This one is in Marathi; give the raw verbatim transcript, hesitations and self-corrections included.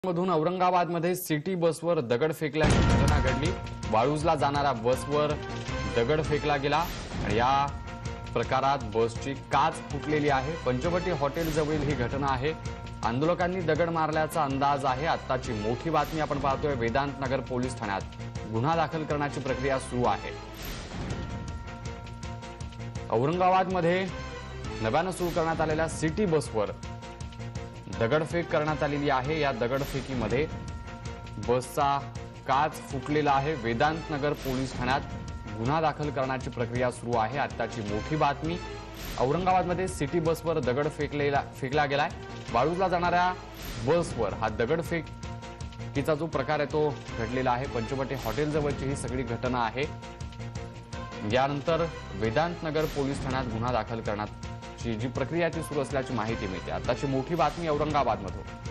मधून औरंगाबादमध्ये सिटी बसवर दगड फेकल्याची घटना घडली। वाळूजला जाणाऱ्या बसवर दगड फेकला गेला आणि या प्रकारात बसची काच फुटलेली आहे। पंचवटी हॉटेल जवळील ही घटना आहे। आंदोलकांनी दगड मारल्याचा अंदाज आहे। आत्ताची मोठी बातमी आपण पाहतोय। वेदांत नगर पोलीस ठाण्यात गुन्हा दाखल करण्याची प्रक्रिया सुरू आहे। औरंगाबादमध्ये नव्याने सुरू करण्यात आलेल्या सिटी बसवर दगडफेक करण्यात आलेली आहे। या दगडफेकीमध्ये बसचा काच फुटलेला आहे। वेदांत नगर पोलीस ठाण्यात गुन्हा दाखल करण्याची प्रक्रिया सुरू आहे। आत्ताची मोठी बातमी, औरंगाबादमध्ये सिटी बसवर दगड फेकलेला फेकला गेलाय। वाळूजला जाणाऱ्या बसवर हा दगडफेकीचा जो प्रकार आहे तो घडलेला आहे। पंचवटी हॉटेल जवळची ही सगळी घटना आहे। यानंतर वेदांत नगर पोलीस ठाण्यात गुन्हा दाखल करण्यात जी प्रक्रिया ती सुरू असल्याची माहिती मिळते। आताची मोठी बातमी औरंगाबादमधून।